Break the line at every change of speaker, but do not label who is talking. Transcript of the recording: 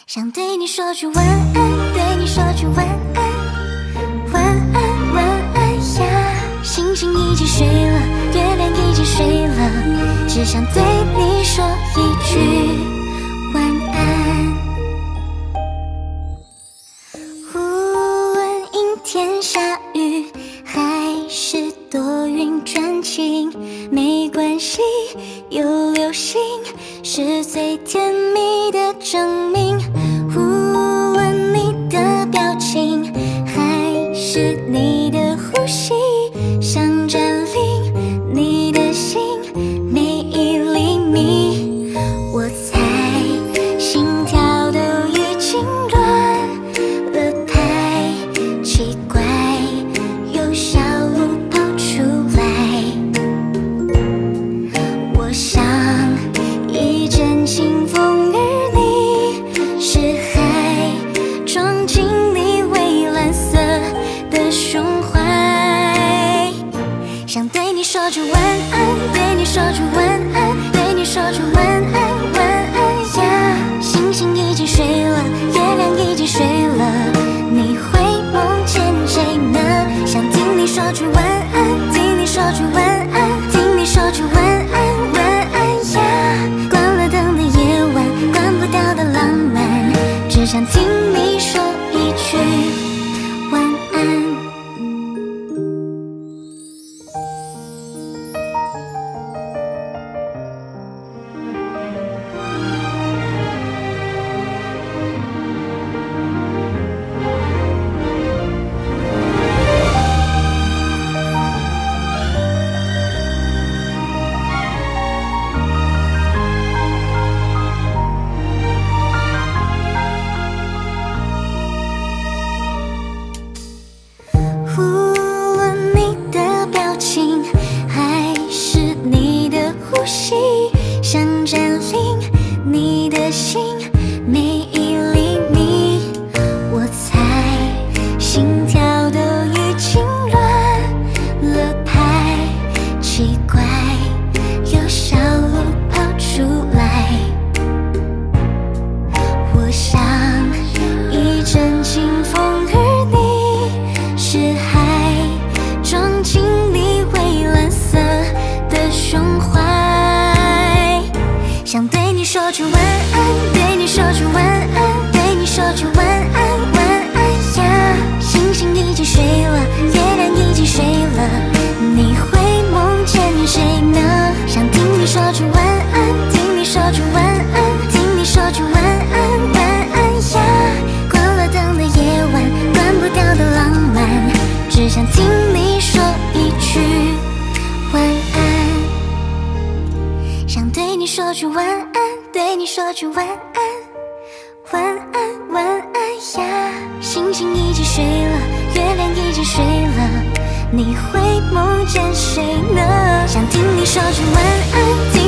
想对你说句晚安，对你说句晚安，晚安晚安呀。星星已经睡了，月亮已经睡了，只想对你说一句晚安。无论阴天下雨，还是多云转晴，没关系，有流星是最甜蜜的证明。无论你的表情，还是你的呼吸，想占领你的心每一厘米。我猜心跳都已经乱了拍，奇怪，有小鹿跑出来。我想一阵清风而你是海，装进你蔚蓝色的胸怀。想对你说句晚安，对你说句晚安，对你说句晚安，晚安呀。星星已经睡了，月亮已经睡了，你会梦见谁呢？想听你说句晚安，听你说句晚安，听你说句晚安，晚安呀。关了灯的夜晚，关不掉的浪漫，只想听你说一句晚安。无论你的表情，还是你的呼吸，想占领你的心每一厘米。我猜心跳都已经乱了拍，奇怪，有小鹿跑出来。我想一阵清风而你是海，装进你蔚蓝色的胸怀。想对你说句晚安，对你说句晚安，对你说句晚安，晚安呀。星星已经睡了，月亮已经睡了，你会梦见谁呢？想听你说句晚安，听你说句晚安，听你说句晚安，晚安呀。关了灯的夜晚，关不掉的浪漫，只想听你说一句晚安。想对你说句晚安，对你说句晚安，晚安晚安呀。星星已经睡了，月亮已经睡了，你会梦见谁呢？想听你说句晚安。